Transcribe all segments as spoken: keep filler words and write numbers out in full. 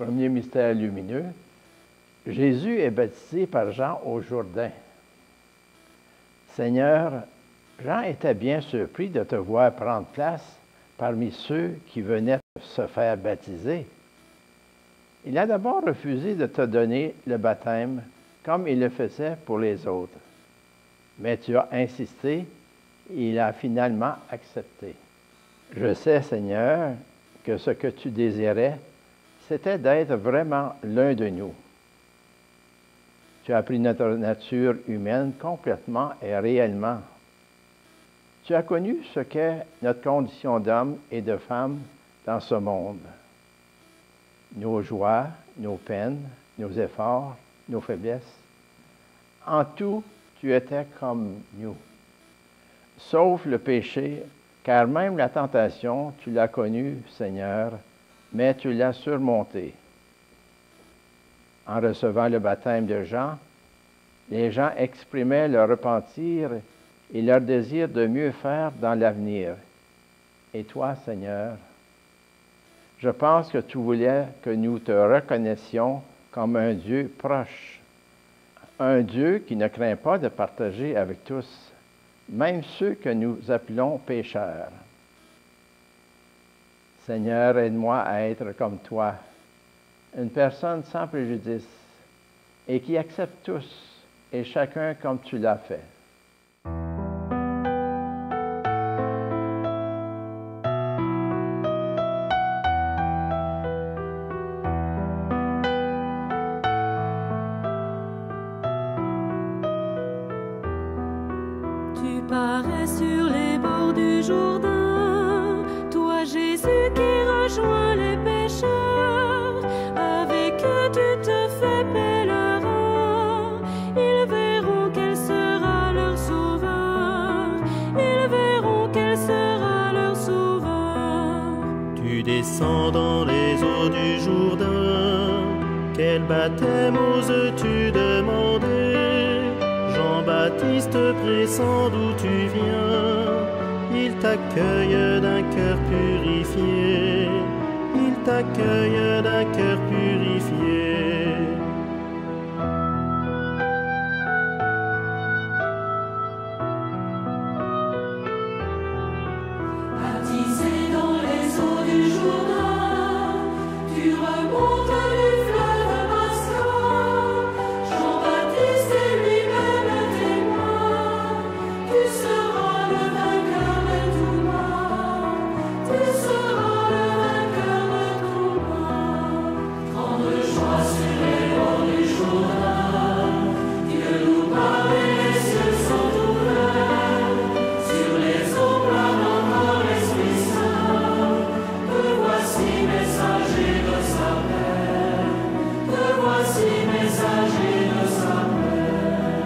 Premier mystère lumineux, Jésus est baptisé par Jean au Jourdain. Seigneur, Jean était bien surpris de te voir prendre place parmi ceux qui venaient se faire baptiser. Il a d'abord refusé de te donner le baptême comme il le faisait pour les autres. Mais tu as insisté et il a finalement accepté. Je sais, Seigneur, que ce que tu désirais, c'était d'être vraiment l'un de nous. Tu as pris notre nature humaine complètement et réellement. Tu as connu ce qu'est notre condition d'homme et de femme dans ce monde. Nos joies, nos peines, nos efforts, nos faiblesses. En tout, tu étais comme nous. Sauf le péché, car même la tentation, tu l'as connue, Seigneur, mais tu l'as surmontée. En recevant le baptême de Jean, les gens exprimaient leur repentir et leur désir de mieux faire dans l'avenir. Et toi, Seigneur, je pense que tu voulais que nous te reconnaissions comme un Dieu proche, un Dieu qui ne craint pas de partager avec tous, même ceux que nous appelons pécheurs. Seigneur, aide-moi à être comme toi, une personne sans préjudice et qui accepte tous et chacun comme tu l'as fait. Tu parais sur les bords du Jourdain, toi Jésus qui rejoins les pécheurs, avec eux tu te fais pèlerin, ils verront quel sera leur sauveur, ils verront quel sera leur sauveur. Tu descends dans les eaux du Jourdain, quel baptême oses-tu demander? Jean-Baptiste pressant d'où tu viens, il t'accueille d'un cœur purifié, il t'accueille d'un cœur purifié. Baptisé dans les eaux du Jourdain, tu remontes du fleuve Pascal. Jean-Baptiste est lui-même témoin. Tu seras le vainqueur de tout mal. Tu seras le vainqueur de tout mal. Grande joie sur les bords du Jourdain. Dieu nous parle et les cieux sont ouverts. Sur les eaux plane encore l'Esprit Saint. Te voici messager de sa paix. Te voici messager de sa paix.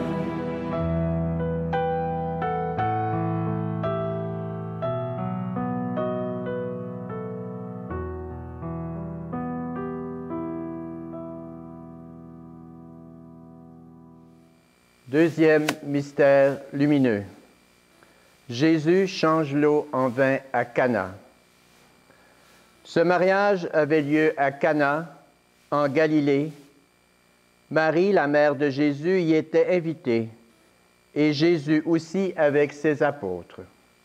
Deuxième mystère lumineux. Jésus change l'eau en vin à Cana. Ce mariage avait lieu à Cana, en Galilée. Marie, la mère de Jésus, y était invitée, et Jésus aussi avec ses apôtres.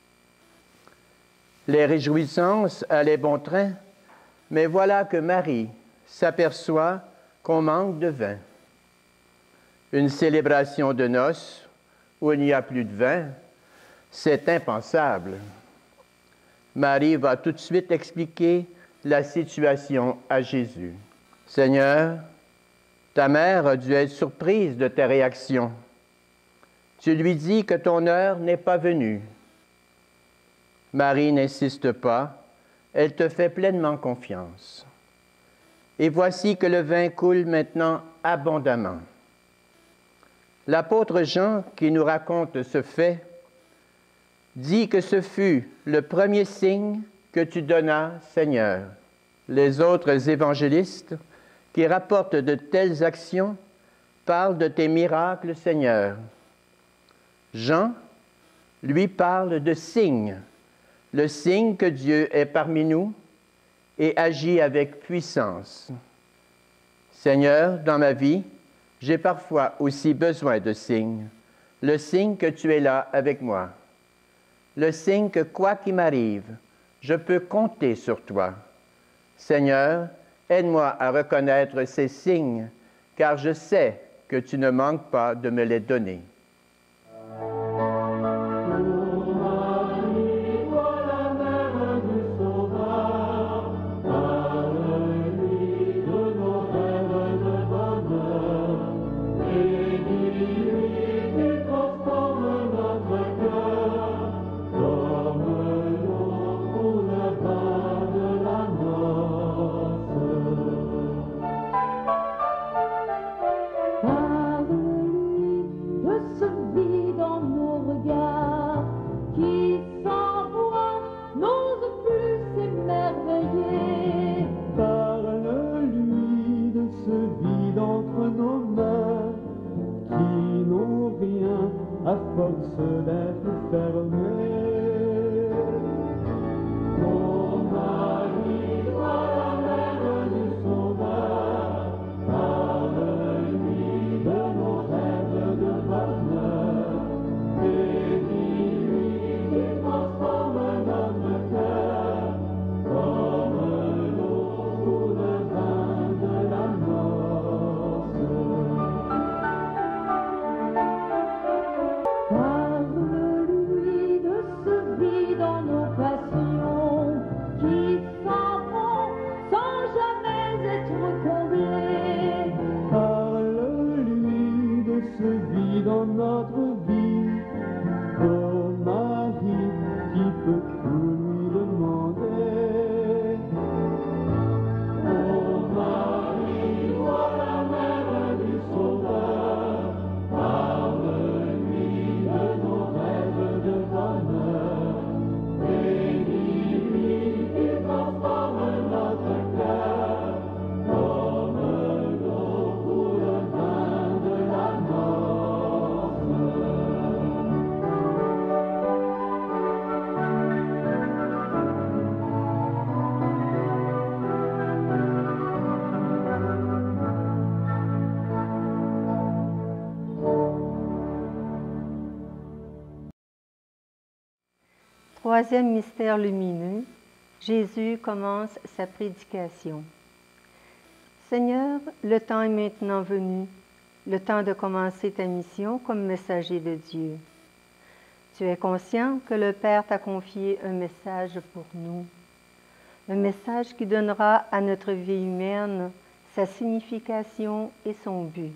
Les réjouissances allaient bon train, mais voilà que Marie s'aperçoit qu'on manque de vin. Une célébration de noces où il n'y a plus de vin, c'est impensable. Marie va tout de suite expliquer la situation à Jésus. « Seigneur, ta mère a dû être surprise de tes réactions. Tu lui dis que ton heure n'est pas venue. » Marie n'insiste pas, elle te fait pleinement confiance. Et voici que le vin coule maintenant abondamment. L'apôtre Jean, qui nous raconte ce fait, dit que ce fut le premier signe que tu donnas, Seigneur. Les autres évangélistes qui rapportent de telles actions parlent de tes miracles, Seigneur. Jean, lui, parle de signes, le signe que Dieu est parmi nous et agit avec puissance. Seigneur, dans ma vie, j'ai parfois aussi besoin de signes. Le signe que tu es là avec moi. Le signe que quoi qu'il m'arrive, je peux compter sur toi. Seigneur, aide-moi à reconnaître ces signes, car je sais que tu ne manques pas de me les donner. Troisième mystère lumineux, Jésus commence sa prédication. Seigneur, le temps est maintenant venu, le temps de commencer ta mission comme messager de Dieu. Tu es conscient que le Père t'a confié un message pour nous, un message qui donnera à notre vie humaine sa signification et son but.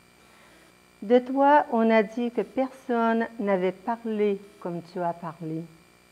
De toi, on a dit que personne n'avait parlé comme tu as parlé.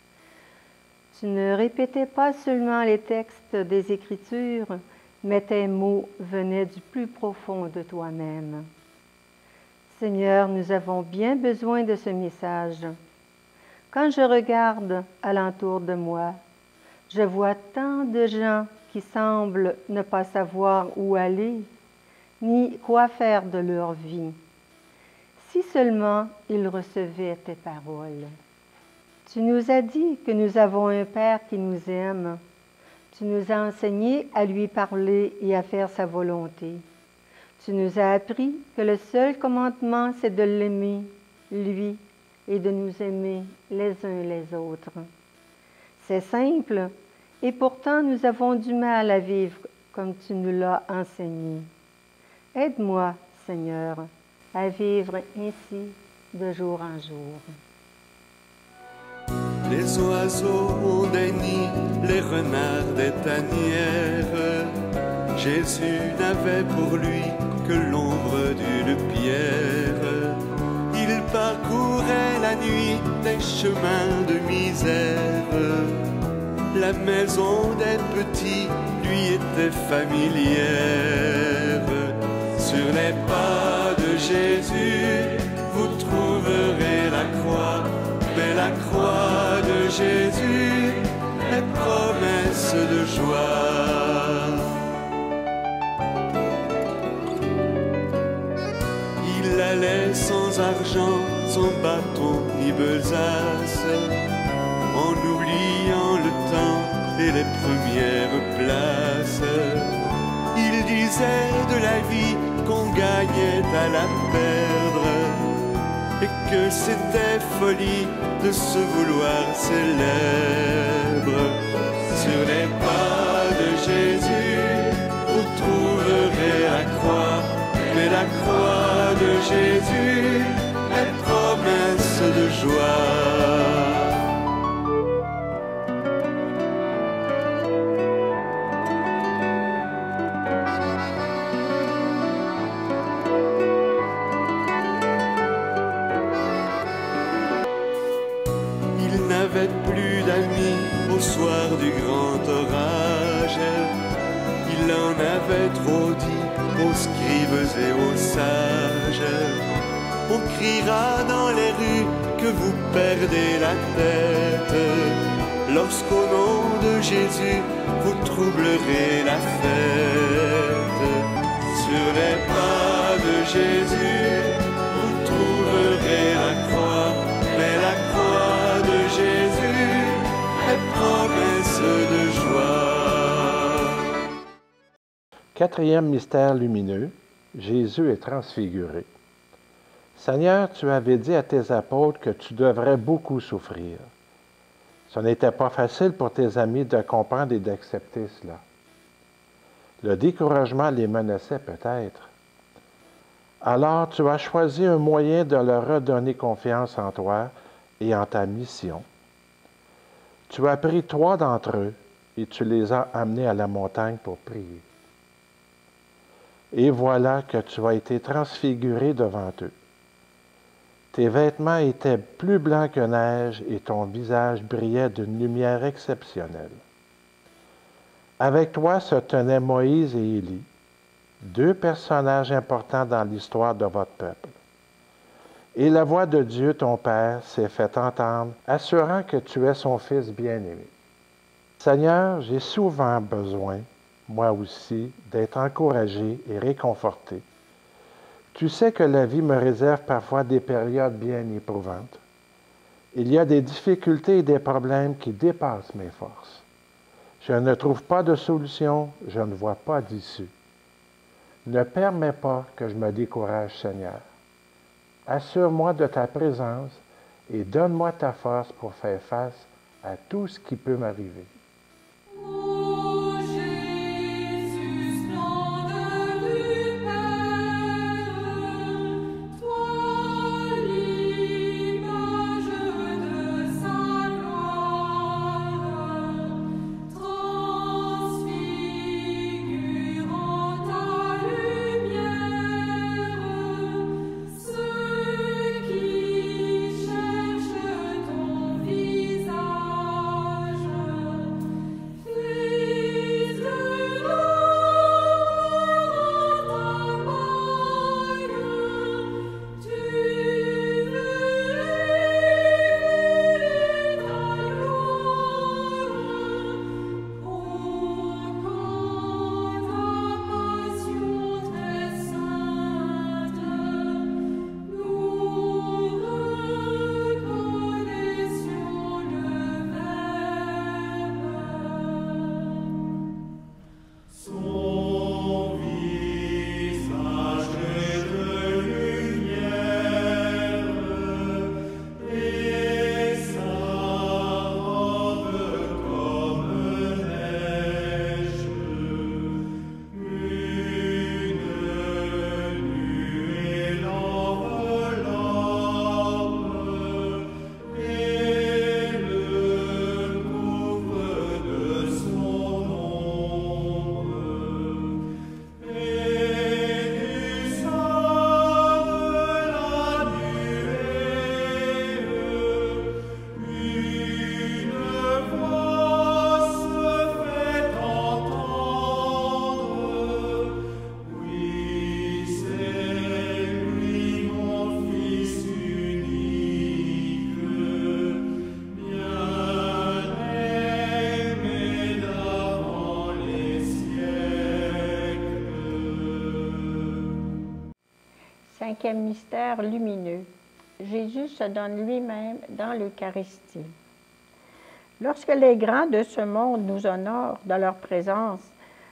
Tu ne répétais pas seulement les textes des Écritures, mais tes mots venaient du plus profond de toi-même. Seigneur, nous avons bien besoin de ce message. Quand je regarde alentour de moi, je vois tant de gens qui semblent ne pas savoir où aller, ni quoi faire de leur vie. Si seulement ils recevaient tes paroles. Tu nous as dit que nous avons un Père qui nous aime. Tu nous as enseigné à lui parler et à faire sa volonté. Tu nous as appris que le seul commandement, c'est de l'aimer, lui, et de nous aimer les uns les autres. C'est simple, et pourtant nous avons du mal à vivre comme tu nous l'as enseigné. Aide-moi, Seigneur, à vivre ainsi de jour en jour. Les oiseaux ont des nids, les renards des tanières. Jésus n'avait pour lui que l'ombre d'une pierre. Il parcourait la nuit des chemins de misère. La maison des petits lui était familière. Sur les pas de Jésus, vous trouverez la croix. Mais la croix de Jésus est promesse de joie. Il allait sans argent, sans bâton ni besace, en oubliant le temps et les premières places. Il disait c'est de la vie qu'on gagnait à la perdre, et que c'était folie de se vouloir célèbre. Sur les pas de Jésus, vous trouverez la croix, mais la croix de Jésus est promesse de joie. Plus d'amis au soir du grand orage, il en avait trop dit aux scribes et aux sages. On criera dans les rues que vous perdez la tête, lorsqu'au nom de Jésus vous troublerez la fête. Sur les pas de Jésus vous trouverez la croix, mais la croix de Jésus est promesse de joie. Quatrième mystère lumineux, Jésus est transfiguré. Seigneur, tu avais dit à tes apôtres que tu devrais beaucoup souffrir. Ce n'était pas facile pour tes amis de comprendre et d'accepter cela. Le découragement les menaçait peut-être. Alors tu as choisi un moyen de leur redonner confiance en toi et en ta mission. Tu as pris trois d'entre eux et tu les as amenés à la montagne pour prier. Et voilà que tu as été transfiguré devant eux. Tes vêtements étaient plus blancs que neige et ton visage brillait d'une lumière exceptionnelle. Avec toi se tenaient Moïse et Élie, deux personnages importants dans l'histoire de votre peuple. Et la voix de Dieu, ton Père, s'est fait entendre, assurant que tu es son Fils bien-aimé. Seigneur, j'ai souvent besoin, moi aussi, d'être encouragé et réconforté. Tu sais que la vie me réserve parfois des périodes bien éprouvantes. Il y a des difficultés et des problèmes qui dépassent mes forces. Je ne trouve pas de solution, je ne vois pas d'issue. Ne permets pas que je me décourage, Seigneur. Assure-moi de ta présence et donne-moi ta force pour faire face à tout ce qui peut m'arriver. Ô Jésus, splendeur du Père, toi l'image de sa gloire, transfigurant ta lumière, ceux qui cherchent ton visage. Cinquième mystère lumineux. Jésus se donne lui-même dans l'Eucharistie. Lorsque les grands de ce monde nous honorent de leur présence,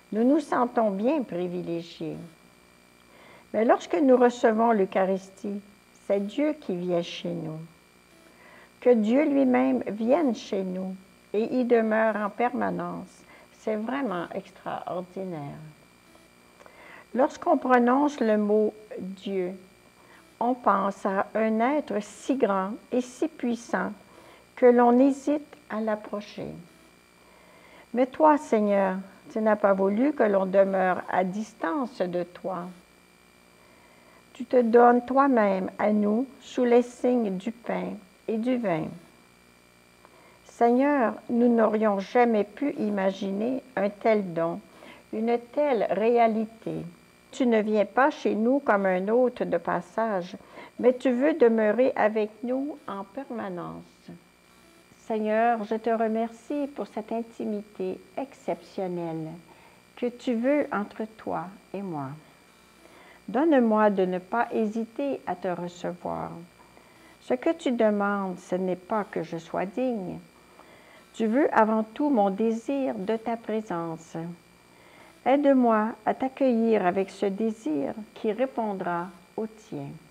Nous nous sentons bien privilégiés. Mais lorsque nous recevons l'Eucharistie, c'est Dieu qui vient chez nous. Que Dieu lui-même vienne chez nous et y demeure en permanence, c'est vraiment extraordinaire. Lorsqu'on prononce le mot « Dieu », on pense à un être si grand et si puissant que l'on hésite à l'approcher. Mais toi, Seigneur, tu n'as pas voulu que l'on demeure à distance de toi. Tu te donnes toi-même à nous sous les signes du pain et du vin. Seigneur, nous n'aurions jamais pu imaginer un tel don, une telle réalité. Tu ne viens pas chez nous comme un hôte de passage, mais tu veux demeurer avec nous en permanence. Seigneur, je te remercie pour cette intimité exceptionnelle que tu veux entre toi et moi. Donne-moi de ne pas hésiter à te recevoir. Ce que tu demandes, ce n'est pas que je sois digne. Tu veux avant tout mon désir de ta présence. Aide-moi à t'accueillir avec ce désir qui répondra au tien.